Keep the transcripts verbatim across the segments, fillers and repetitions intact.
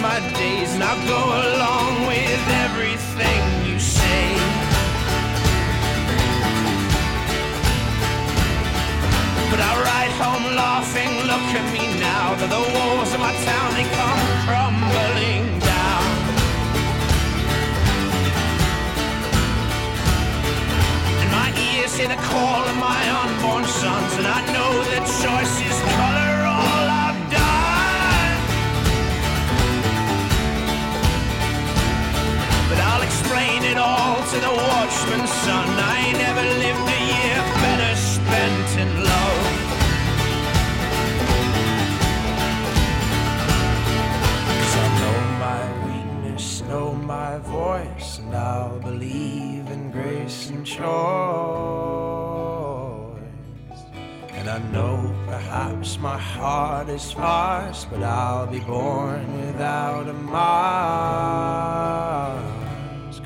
my days, and I'll go along with everything you say. But I ride home laughing, look at me now, that the walls of my town, they come crumbling down. And my ears hear the call of my unborn sons, and I know that choice is color all I've done. But I'll explain it all to the watchman's son. I ain't never lived a year better spent in love. Cause I know my weakness, know my voice, and I'll believe in grace and choice. And I know perhaps my heart is sparse, but I'll be born without a mask.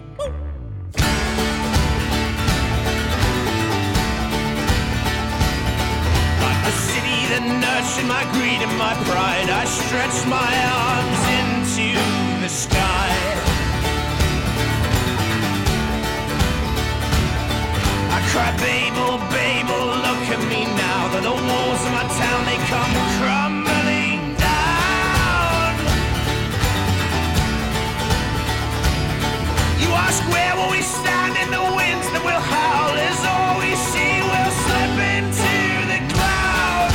Like the city that nurtured my greed and my pride, I stretch my arms into the sky. I cry, Babel, Babel, look at me now, that the walls of my town, they come crumbling down. You ask, where will we stand in the winds that will howl, as all we see will slip into the cloud.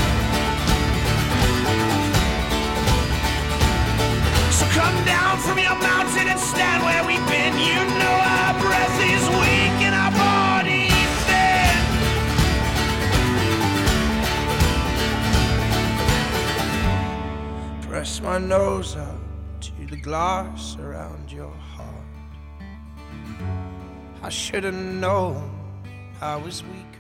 So come down from your mountain and stand where we've been. You know our breath is weak and our body thin. Press my nose up to the glass around your heart. I should have known I was weak